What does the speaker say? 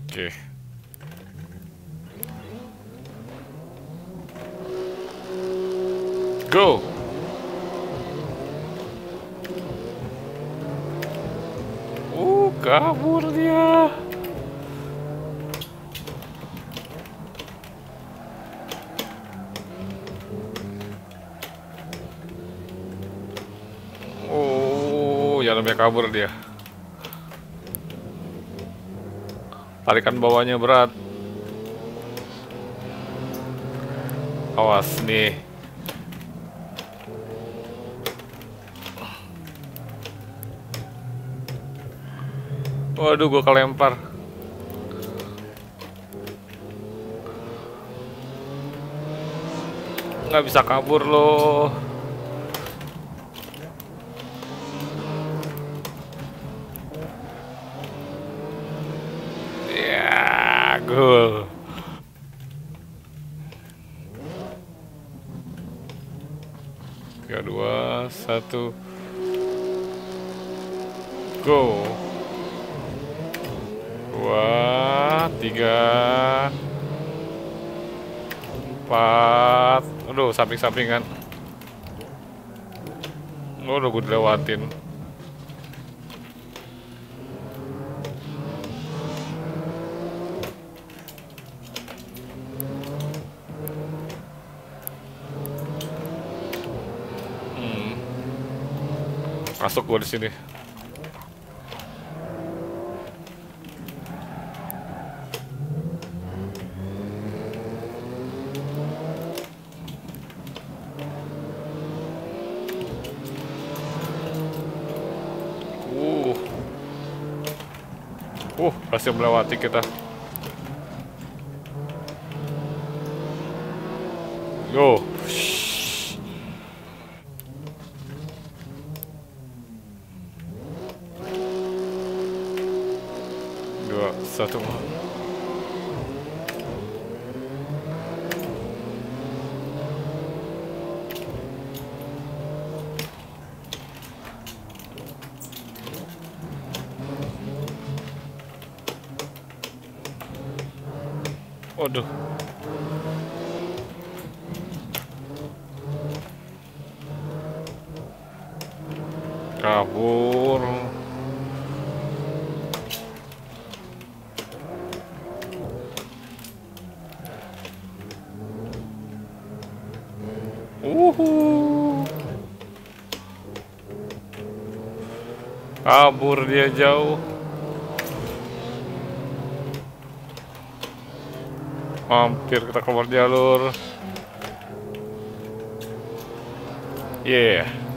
Oke. Go. Kabur dia. Oh, ya namanya kabur dia. Tarikan bawahnya berat. Awas nih. Waduh, gue kelempar. Nggak bisa kabur loh. Ya, gol. Tiga, dua, satu, go. 2, 3, 4. Aduh, samping-sampingan. Udah gue dilewatin. Masuk gue di sini. Berhasil melewati kita. Go. 2, 1. Waduh. Kabur. Kabur dia jauh. Hampir kita keluar jalur. Yeah.